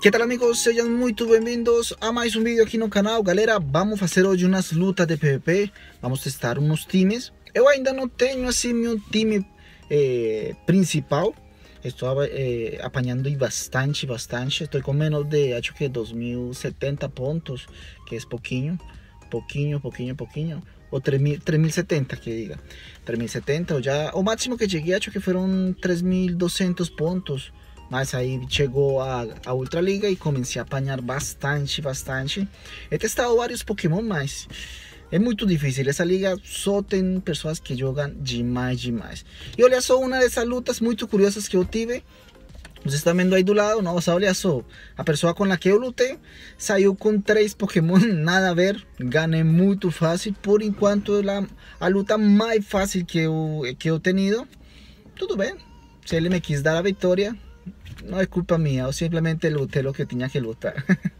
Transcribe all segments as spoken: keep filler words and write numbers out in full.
Que tal amigos, sejam muito bem-vindos a mais um vídeo aqui no canal. Galera, vamos fazer hoje umas lutas de P V P. Vamos testar uns times. Eu ainda não tenho assim meu time eh, principal. Estou eh, apanhando bastante, bastante. Estou com menos de, acho que dois mil e setenta pontos, que é pouquinho, pouquinho, pouquinho, pouquinho. Ou três mil e setenta, que diga. três mil e setenta, já, o máximo que cheguei, acho que foram três mil e duzentos pontos. Mas aí chegou a, a Ultraliga e comecei a apanhar bastante, bastante. He testado vários Pokémon, mas é muito difícil. Essa liga só tem pessoas que jogam demais, demais. E olha só uma dessas lutas muito curiosas que eu tive. Vocês estão vendo aí do lado, nossa, olha só. A pessoa com a que eu lutei saiu com três Pokémon, nada a ver. Ganhei muito fácil. Por enquanto, a, a luta mais fácil que eu, que eu tenho. Tudo bem. Se ele me quis dar a vitória, não é culpa minha, eu simplesmente lutei o que tinha que lutar.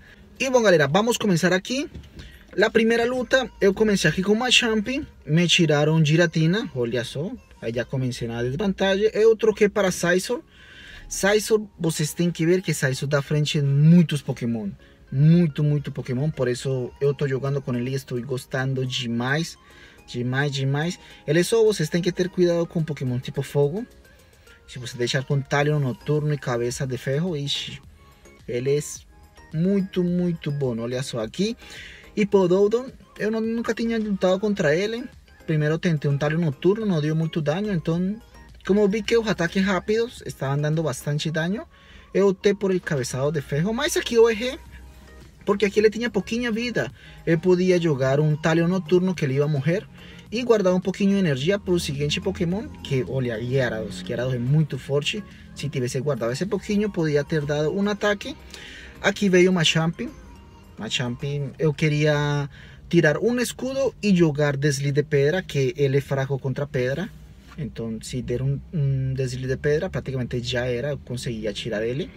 E bom galera, vamos começar aqui. A primeira luta, eu comecei aqui com Machamp, me tiraram Giratina, olha só, aí já comecei na desvantagem. Eu troquei para Scizor. Scizor, vocês têm que ver que Scizor dá frente em muitos Pokémon, muito, muito Pokémon, por isso eu estou jogando com ele e estou gostando demais, demais, demais. Ele só, vocês têm que ter cuidado com Pokémon tipo Fogo. Se você deixar com Talhão Noturno e Cabeça de Ferro, ixi, ele é muito, muito bom. Olha só aqui. Hippowdon, eu não, nunca tinha lutado contra ele. Primeiro tentei um Talhão Noturno, não deu muito dano. Então, como eu vi que os ataques rápidos estavam dando bastante dano, eu optei por el Cabeçado de Ferro. Mas aqui eu errei, porque aqui ele tinha pouquinha vida. Eu podia jogar um Talhão Noturno que ele ia morrer e guardar um pouquinho de energia para o seguinte Pokémon, que olha, Gyarados, Gyarados é muito forte. Se tivesse guardado esse pouquinho, podia ter dado um ataque. Aqui veio Machamp. Machamp, eu queria tirar um escudo e jogar Deslize de Pedra, que ele é fraco contra pedra. Então, se der um, um Deslize de Pedra, praticamente já era, eu conseguia tirar ele.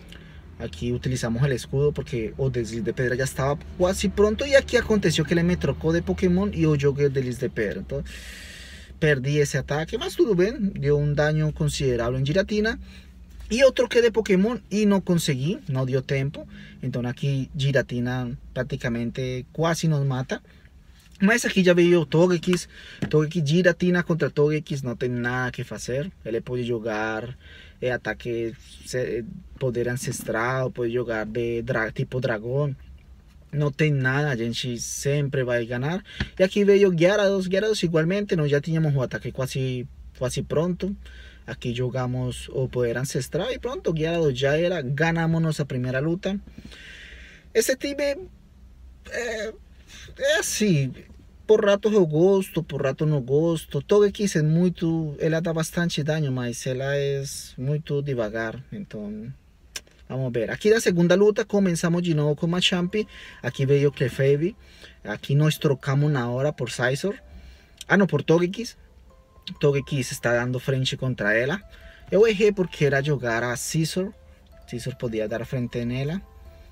Aqui utilizamos o escudo porque o Deslize de Pedra já estava quase pronto. E aqui aconteceu que ele me trocou de Pokémon e eu joguei o Deslize de Pedra. Então perdi esse ataque, mas tudo bem. Deu um dano considerável em Giratina. E eu troquei de Pokémon e não consegui, não deu tempo. Então aqui Giratina praticamente quase nos mata. Mas aqui já veio o Togekiss. Togekiss, Giratina contra Togekiss, não tem nada que fazer. Ele pode jogar é, ataque, poder ancestral, pode jogar de dra tipo dragão. Não tem nada, a gente sempre vai ganhar. E aqui veio Gyarados. Gyarados igualmente, nós já tínhamos o ataque quase, quase pronto. Aqui jogamos o poder ancestral e pronto, Gyarados já era. Ganamos nossa primeira luta. Esse time é, é assim, por rato eu gosto, por rato não gosto. Togekiss é muito, ela dá bastante dano, mas ela é muito devagar. Então, vamos ver. Aqui na segunda luta começamos de novo com Machamp. Aqui veio Clefairy. Aqui nós trocamos na hora por Scizor. Ah, não, por Togekiss. Togekiss está dando frente contra ela. Eu errei porque era jogar a Scizor. Scizor podia dar frente nela.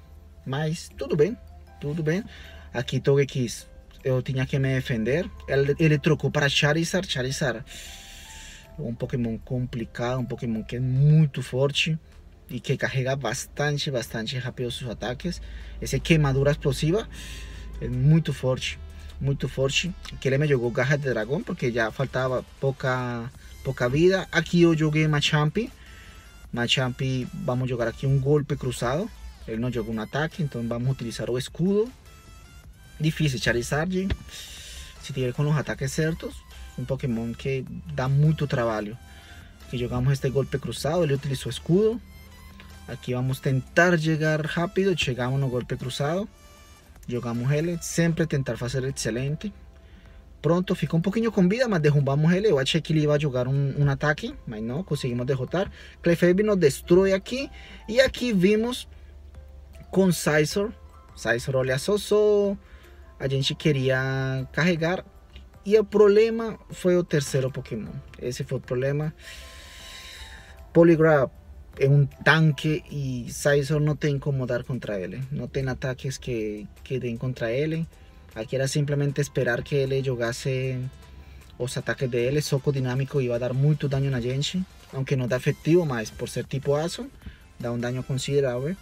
Mas tudo bem, tudo bem. Aqui Togekiss, eu tinha que me defender. Ele, ele trocou para Charizard. Charizard, um Pokémon complicado, um Pokémon que é muito forte e que carrega bastante, bastante rápido seus ataques. Esse queimadura explosiva é muito forte, muito forte. Que ele me jogou Garra de Dragão porque já faltava pouca, pouca vida. Aqui eu joguei Machamp. Machamp, vamos jogar aqui um golpe cruzado. Ele não jogou um ataque, então vamos utilizar o escudo. Difícil, Charizard, se tiver com os ataques certos, um Pokémon que dá muito trabalho. Aqui jogamos este golpe cruzado, ele utilizou o escudo. Aqui vamos tentar chegar rápido, chegamos no golpe cruzado. Jogamos ele, sempre tentar fazer excelente. Pronto, ficou um pouquinho com vida, mas derrubamos ele. Eu achei que ele ia jogar um, um ataque, mas não, conseguimos derrotar. Clefairy nos destrói aqui. E aqui vimos com Scizor. Scizor, olha só, só a gente queria carregar. E o problema foi o terceiro Pokémon. Esse foi o problema. Poliwrath é um tanque e Scizor não tem como dar contra ele. Não tem ataques que, que deem contra ele. Aqui era simplesmente esperar que ele jogasse os ataques dele. Soco dinâmico ia dar muito dano na gente. Aunque não dá efetivo, mas por ser tipo aço, dá um dano considerável.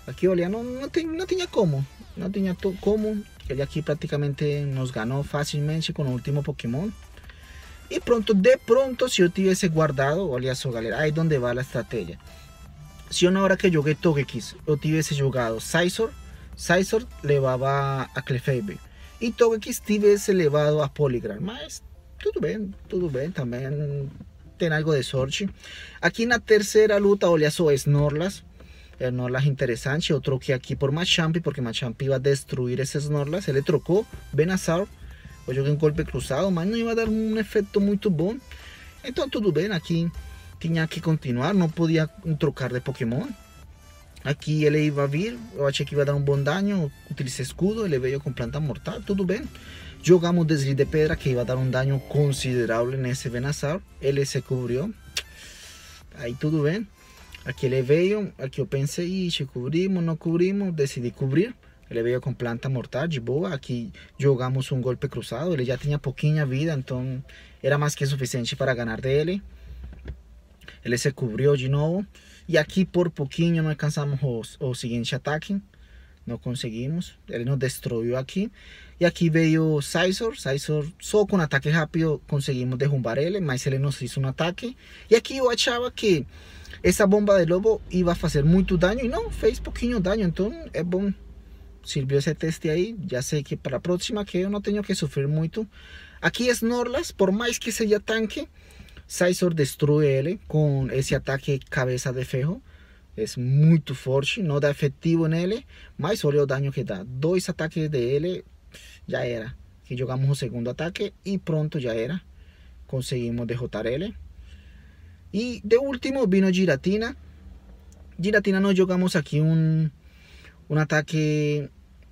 Aqui, olha, não, não, tem, não tinha como. Não tinha como. Ele aqui praticamente nos ganhou facilmente com o último Pokémon. E pronto, de pronto, se eu tivesse guardado, olha só, galera, aí onde vai a estratégia. Se eu na hora que joguei Togekiss, eu tivesse jogado Scizor, Scizor levava a Clefairy. E Togekiss tivesse levado a Polygram. Mas tudo bem, tudo bem, também tem algo de sorte. Aqui na terceira luta, olha só, Snorlax. Snorlax interessante, eu troquei aqui por Machamp, porque Machamp ia destruir esse Snorlax. Ele trocou Venusaur. Eu joguei um golpe cruzado, mas não ia dar um efeito muito bom. Então tudo bem, aqui tinha que continuar, não podia trocar de Pokémon. Aqui ele ia vir, eu achei que ia dar um bom dano, utilizei escudo, ele veio com planta mortal, tudo bem. Jogamos deslize de pedra, que ia dar um dano considerável nesse Venusaur. Ele se cobriu, aí tudo bem. Aqui ele veio, aqui eu pensei, ixi, cobrimos, não cobrimos, decidi cobrir. Ele veio com planta mortal, de boa. Aqui jogamos um golpe cruzado, ele já tinha pouquinha vida, então era mais que suficiente para ganhar dele. Ele se cobriu de novo. E aqui por pouquinho não alcançamos o, o seguinte ataque. Não conseguimos, ele nos destruiu aqui. E aqui veio Scizor, Scizor só com ataque rápido conseguimos derrubar ele, mas ele nos fez um ataque. E aqui eu achava que essa bomba de lobo ia fazer muito dano e não, fez pouquinho dano, então é bom. Serviu esse teste aí, já sei que para a próxima que eu não tenho que sofrer muito. Aqui Snorlax, por mais que seja tanque, Scizor destrui ele com esse ataque cabeça de ferro. É muito forte, não dá efetivo nele, mas olha o dano que dá. Dois ataques dele, já era. Aqui jogamos o segundo ataque e pronto, já era. Conseguimos derrotar ele. E de último vino Giratina. Giratina nós jogamos aqui um, um ataque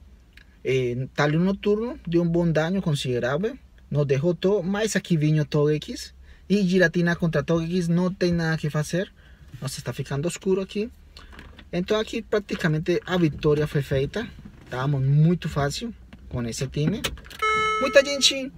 eh, talho noturno de um bom dano considerável. Nos derrotou, mas aqui vinha Togekiss. E Giratina contra Togekiss não tem nada que fazer. Nossa, está ficando escuro aqui. Então aqui praticamente a vitória foi feita. Estávamos muito fácil com esse time. Muita gente...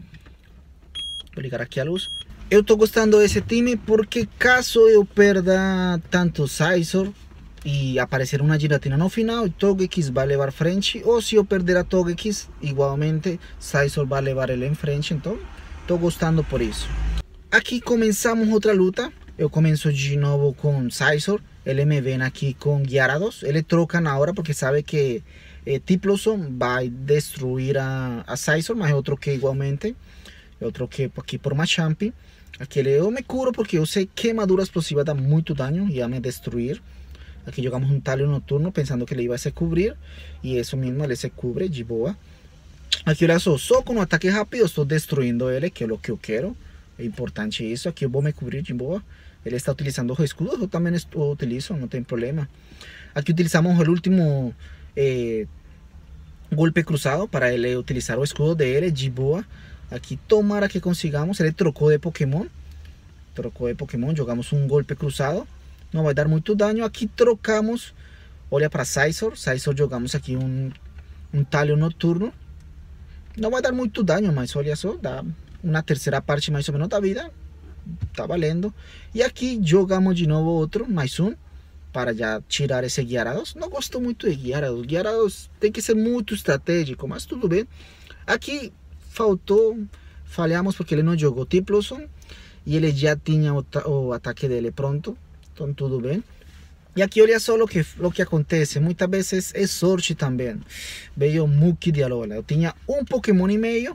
Vou ligar aqui a luz. Eu estou gostando desse time porque caso eu perda tanto Scizor e aparecer uma Giratina no final, Togekiss vai levar frente. Ou se eu perder a Togekiss, igualmente Scizor vai levar ele em frente. Então estou gostando por isso. Aqui começamos outra luta. Eu começo de novo com Scizor. Ele me vem aqui com Gyarados. Ele troca na hora porque sabe que eh, Typhlosion vai destruir a, a Scizor, mas eu troquei igualmente. Eu troquei aqui por Machamp. Aqui ele, eu me curo porque eu sei que queimadura explosiva dá muito dano e ia me destruir. Aqui jogamos um talho noturno pensando que ele ia se cobrir. E isso mesmo, ele se cubre de boa. Aqui olha só, só com um ataque rápido estou destruindo ele, que é o que eu quero. É importante isso. Aqui eu vou me cobrir de boa. Ele está utilizando o escudo, eu também estou, utilizo, não tem problema. Aqui utilizamos o último eh, golpe cruzado para ele utilizar o escudo dele de boa. Aqui tomara que consigamos. Ele trocou de Pokémon. Trocou de Pokémon, jogamos um golpe cruzado. Não vai dar muito dano. Aqui trocamos. Olha para Scizor. Scizor jogamos aqui um, um talho noturno. Não vai dar muito dano, mas olha só, dá uma terceira parte mais ou menos da vida. Tá valendo. E aqui jogamos de novo outro, mais um, para já tirar esse Gyarados. Não gosto muito de Gyarados. Gyarados tem que ser muito estratégico, mas tudo bem. Aqui faltou, falhamos porque ele não jogou Typhlosion e ele já tinha o, o ataque dele pronto. Então tudo bem. E aqui olha só o que, o que acontece. Muitas vezes é sorte também. Veio Muki de Alola. Eu tinha um Pokémon e meio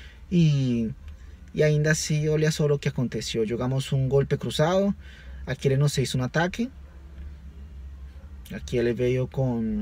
e... E ainda assim, olha só o que aconteceu. Jogamos um golpe cruzado. Aqui ele não fez um ataque. Aqui ele veio com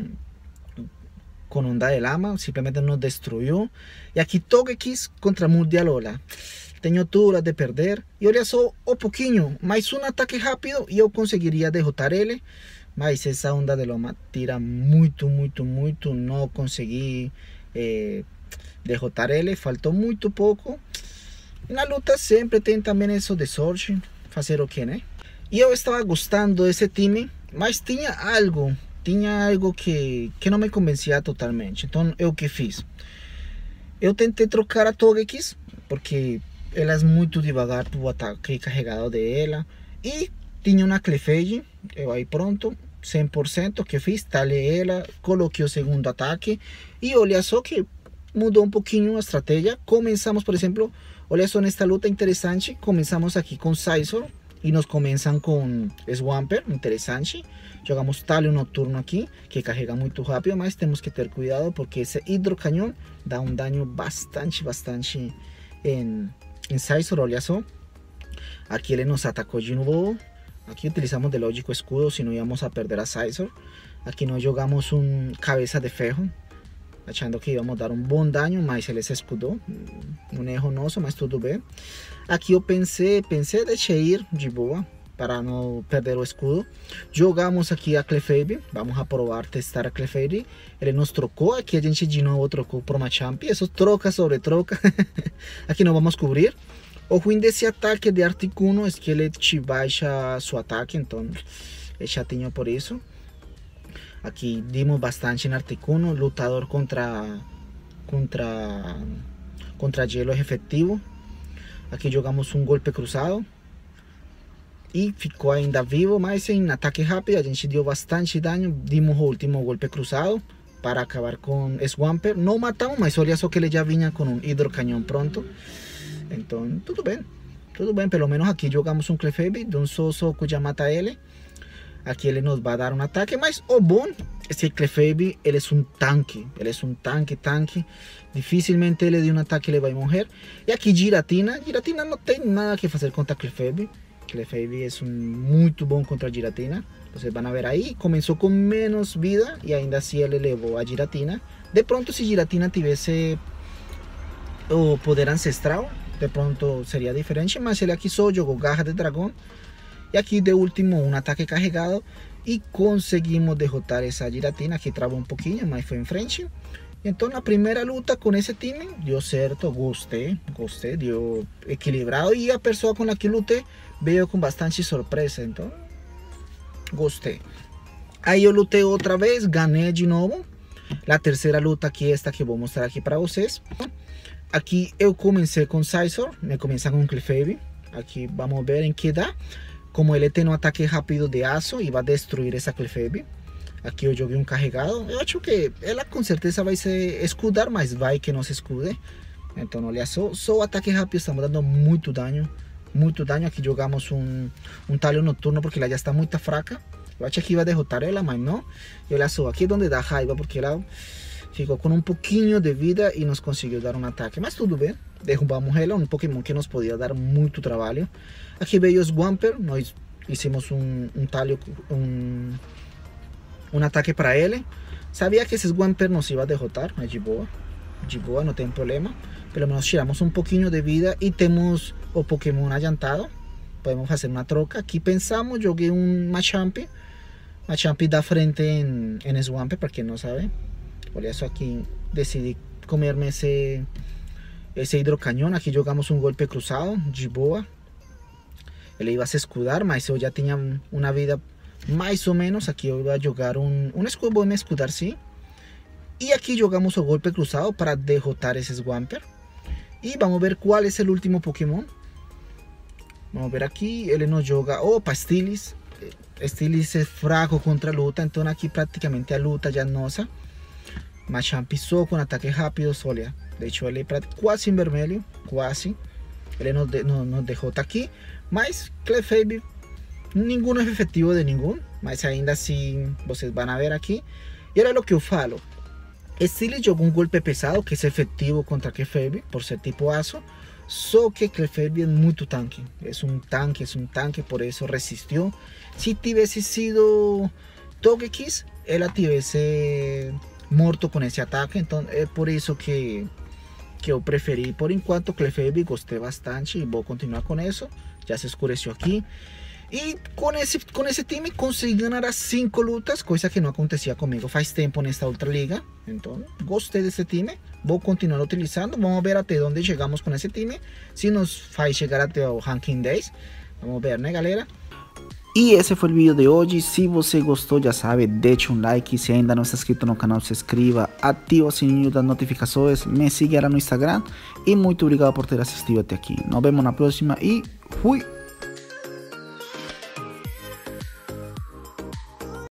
com onda de lama. Simplesmente nos destruiu. E aqui Togekiss contra Multialola. Tenho tudo de perder. E olha só o pouquinho. Mais um ataque rápido e eu conseguiria derrotar ele. Mas essa onda de lama tira muito, muito, muito. Não consegui eh, derrotar ele. Faltou muito pouco. Na luta sempre tem também isso de sorte, fazer o que, né? E eu estava gostando desse time, mas tinha algo, tinha algo que, que não me convencia totalmente. Então, eu que fiz? Eu tentei trocar a Togekiss, porque ela é muito devagar para o ataque carregado dela. E tinha uma Clefairy, eu aí pronto, cem por cento que fiz, talhei ela, coloquei o segundo ataque e olha só que mudou um pouquinho a estratégia. Começamos, por exemplo, olha só nesta luta interessante, começamos aqui com Scizor e nos começam com Swampert, interessante. Jogamos talho noturno aqui, que carrega muito rápido, mas temos que ter cuidado porque esse hidrocanhão dá um dano bastante, bastante em, em Scizor, olha só. Aqui ele nos atacou de novo. Aqui utilizamos de lógico escudo, se não íamos a perder a Scizor. Aqui nós jogamos um cabeça de ferro, achando que íamos dar um bom dano, mas ele se escudou. Um erro nosso, mas tudo bem. Aqui eu pensei, pensei deixei ir de boa, para não perder o escudo. Jogamos aqui a Clefairy, vamos a provar, testar a Clefairy. Ele nos trocou, aqui a gente de novo trocou por Machamp, isso troca sobre troca. Aqui não vamos cobrir. O ruim desse ataque de Articuno é que ele te baixa seu ataque, então é chatinho por isso. Aqui dimos bastante em Articuno, lutador contra contra contra gelo é efetivo. Aqui jogamos um golpe cruzado e ficou ainda vivo, mas em ataque rápido a gente deu bastante dano. Dimos o último golpe cruzado para acabar com Swampert. Não matamos, mas olha só que ele já vinha com um hidrocanhão pronto. Então, tudo bem, tudo bem, pelo menos aqui jogamos um Clefairy, de um só soco já mata ele. Aqui ele nos vai dar um ataque, mas o bom é que Clefairy, ele é um tanque, ele é um tanque, tanque. Dificilmente ele de um ataque ele vai morrer. E aqui Giratina, Giratina não tem nada que fazer contra Clefairy. Clefairy é um muito bom contra Giratina. Vocês vão ver aí, começou com menos vida e ainda assim ele levou a Giratina. De pronto, se Giratina tivesse o poder ancestral, de pronto seria diferente, mas ele aqui só jogou garra de dragão. E aqui de último um ataque carregado e conseguimos derrotar essa Giratina que travou um pouquinho, mas foi em frente. Então na primeira luta com esse time deu certo, gostei, gostei, deu equilibrado e a pessoa com a que lutei veio com bastante surpresa, então gostei. Aí eu lutei outra vez, ganhei de novo. A terceira luta aqui é esta que vou mostrar aqui para vocês. Aqui eu comecei com Scizor, me comecei com Clefairy. Aqui vamos ver em que dá. Como ele tem um ataque rápido de aço e vai destruir essa Clefairy. Aqui eu joguei um carregado. Eu acho que ela com certeza vai se escudar, mas vai que não se escude. Então olha só, só o ataque rápido estamos dando muito dano. Muito dano. Aqui jogamos um, um talho noturno porque ela já está muito fraca. Eu acho que iba a derrotar ela, mas não. E olha só, aqui é onde dá raiva porque ela ficou com um pouquinho de vida e nos conseguiu dar um ataque. Mas tudo bem, derrubamos ela, um Pokémon que nos podia dar muito trabalho. Aqui veio o Swampert, nós hicimos um, um talho, um, um ataque para ele. Sabia que esse Swampert nos iba a derrotar, mas de boa, de boa, não tem problema. Pelo menos tiramos um pouquinho de vida e temos o Pokémon adiantado. Podemos fazer uma troca. Aqui pensamos, joguei um Machamp. Machamp da frente em, em Swampert, para quem não sabe. Olha só, aqui decidi comerme esse, esse hidrocanhão. Aqui jogamos um golpe cruzado, de boa. Ele iba a se escudar, mas eu já tinha uma vida mais ou menos. Aqui eu iba a jogar um, um escudo, vou me escudar sim. E aqui jogamos o golpe cruzado para derrotar esse Swampert. E vamos ver qual é o último Pokémon. Vamos ver aqui, ele nos joga, opa, Steelix. Steelix é fraco contra a luta, então aqui praticamente a luta já é nossa. Machamp só com ataque rápido, olha, deixou ele pra, quase em vermelho, quase. Ele nos, de, nos, nos derrota aqui, mas Clefairy, nenhum é efetivo de nenhum, mas ainda assim vocês vão ver aqui. E era o que eu falo, Steelix jogou um golpe pesado que é efetivo contra Clefairy, por ser tipo aço. Só que Clefairy é muito tanque, é um tanque, é um tanque, por isso resistiu. Se tivesse sido Togekiss, ela tivesse morto com esse ataque, então é por isso que, que eu preferi. Por enquanto Clefairy gostei bastante e vou continuar com isso. Já se escureceu aqui. E com esse, com esse time consegui ganhar as cinco lutas, coisa que não acontecia comigo faz tempo nesta outra liga. Então gostei desse time, vou continuar utilizando. Vamos ver até onde chegamos com esse time, se nos faz chegar até o ranking dez. Vamos ver, né, galera? E esse foi o vídeo de hoje. Se você gostou, já sabe, deixe um like. Se ainda não está inscrito no canal, se inscreva, ativa o sininho das notificações, me siga no Instagram. E muito obrigado por ter assistido até aqui. Nos vemos na próxima e fui!